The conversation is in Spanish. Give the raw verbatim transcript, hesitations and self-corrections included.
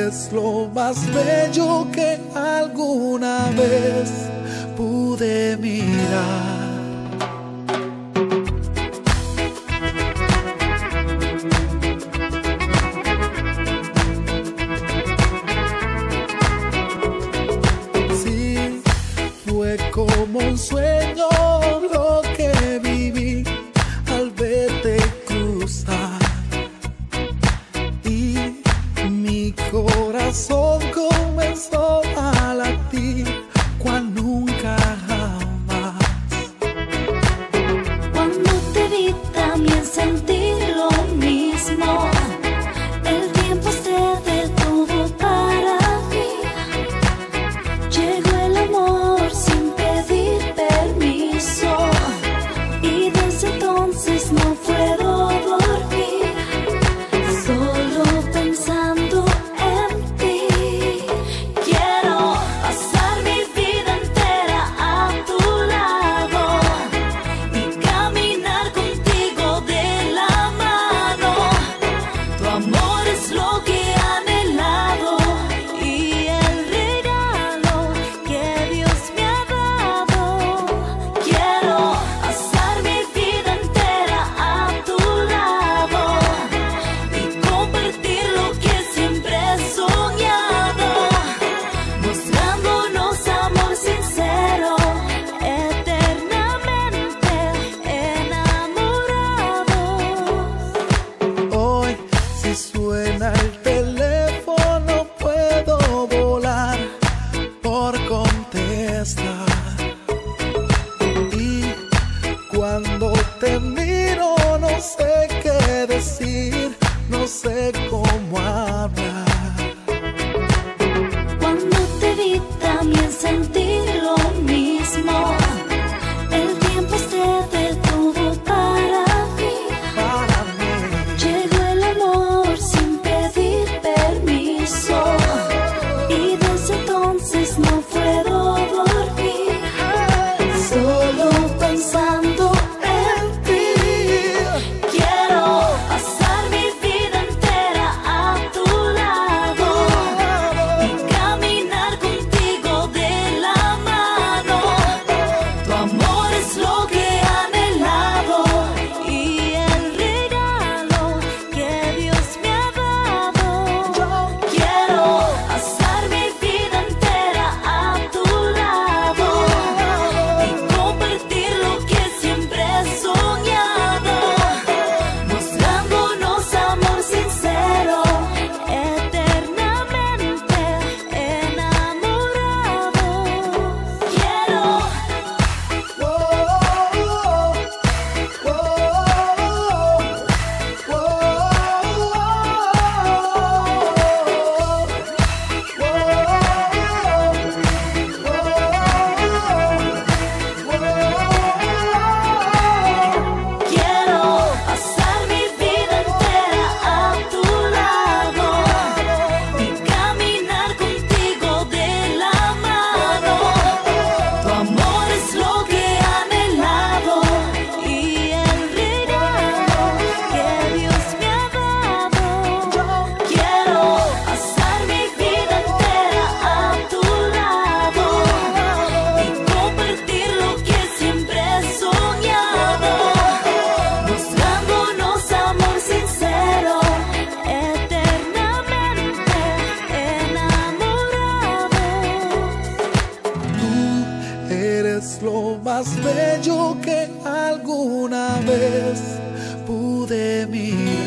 eres lo más bello que alguna vez pude mirar. Sí, fue como un sueño lo que viví al verte cruzar, y mi corazón comenzó a latir cual nunca jamás. Cuando te vi también sentí lo mismo. El tiempo se detuvo para mí. Llegó el amor sin pedir permiso, y desde entonces no puedo dormir, solo pensando en ti. Quiero pasar mi vida entera a tu lado y caminar contigo de la mano. Tu amor es lo que he anhelado y el regalo que Dios me ha dado. Quiero pasar mi vida entera a tu lado y compartir lo que siempre he soñado, mostrándonos amor sincero, eternamente enamorados. Hoy, si suena el teléfono, puedo volar por contestar. Y cuando te miro, no sé qué decir, no sé cómo hablar. Cuando te vi también sentí lo mismo. El tiempo se detuvo para mí. Para mí, Llegó el amor sin pedir permiso, y desde entonces no puedo dormir, solo pensando en ti. Quiero pasar mi vida entera a tu lado y caminar contigo de la mano. Tu amor es lo que he anhelado y el regalo que Dios me ha dado. Quiero pasar mi vida entera a tu lado y compartir lo que siempre he soñado, mostrándonos amor sincero, eternamente enamorados. Quiero Quiero pasar mi vida entera a tu lado y caminar contigo de la mano. Tu amor es lo que he anhelado y el regalo que Dios me ha dado. Quiero pasar mi vida entera a tu lado y compartir lo que siempre he soñado, mostrándonos amor sincero, eternamente enamorados. tú eres lo más bello que alguna vez pude mirar.